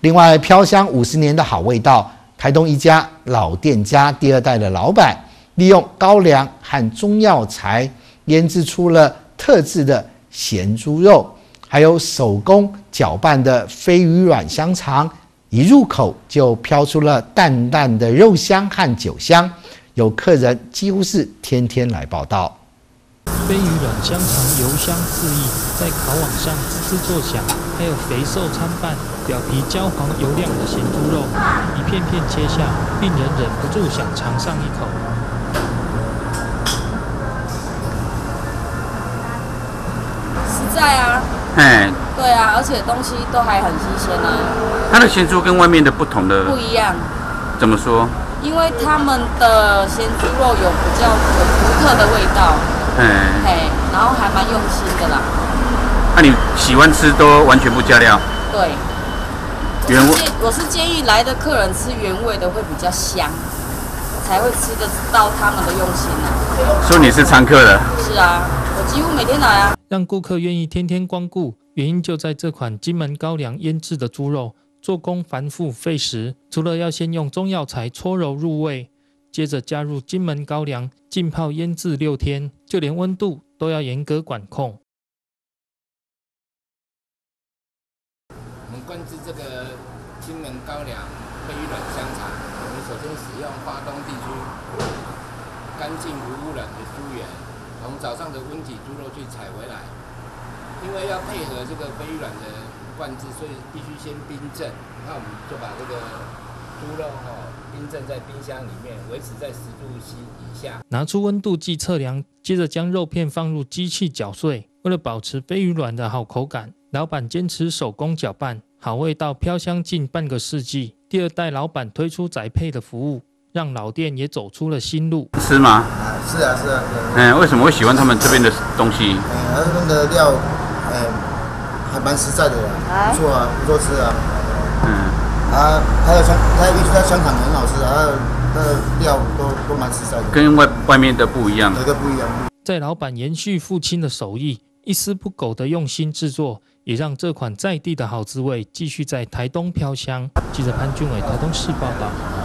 另外，飘香50年的好味道，台东一家老店家第2代的老板，利用高粱和中药材腌制出了特制的咸猪肉，还有手工搅拌的飞鱼软香肠，一入口就飘出了淡淡的肉香和酒香，有客人几乎是天天来报到。 飞鱼软香肠油香四溢，在烤网上滋滋作响，还有肥瘦参半、表皮焦黄油亮的咸猪肉，一片片切下，令人忍不住想尝上一口。 实在啊，对啊，而且东西都还很新鲜啊。 它的咸猪跟外面的不一样，怎么说？ 因为他们的咸猪肉有比较有独特的味道。然后还蛮用心的啦。 那你喜欢吃都完全不加料？ 对， 原味。 我是建议来的客人吃原味的会比较香，才会吃得到他们的用心啊。 所以你是常客了？ 是啊，我几乎每天来啊。 让顾客愿意天天光顾，原因就在这款金门高粱腌制的猪肉，做工繁复费时，除了要先用中药材搓揉入味，接着加入金门高粱浸泡腌制6天，就连温度都要严格管控。 我们灌制这个金门高粱飞鱼软香肠，我们首先使用花东地区干净无污染的猪源，从早上的温体猪肉去采回来。因为要配合这个飞鱼软的灌制，所以必须先冰镇。那我们就把这个猪肉冰镇在冰箱里面，维持在10度C以下。 拿出温度计测量，接着将肉片放入机器搅碎。为了保持飞鱼软的好口感，老板坚持手工搅拌，好味道飘香近半个世纪。第2代老板推出宅配的服务，让老店也走出了新路。 吃吗？ 是啊。 为什么会喜欢他们这边的东西？ 他们的料，还蛮实在的啦，不错啊，不错吃啊。它的香肠很好吃啊，它的料都蛮实在的， 跟外面的不一样。 有的不一样。 在老板延续父亲的手艺，一丝不苟的用心制作，也让这款在地的好滋味继续在台东飘香。记者潘俊伟台东市报道。